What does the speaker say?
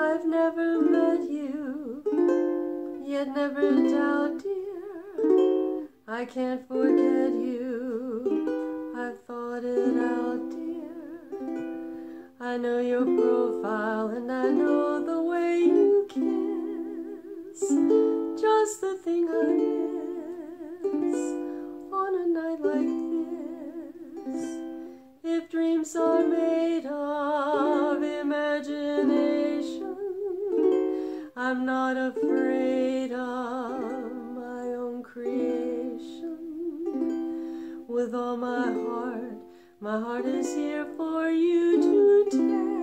I've never met you, yet never doubt, dear, I can't forget you. I've thought it out, dear. I know your profile and I know the way you kiss, just the thing I miss on a night like this. If dreams are made of imagination, I'm not afraid of my own creation. With all my heart is here for you to take.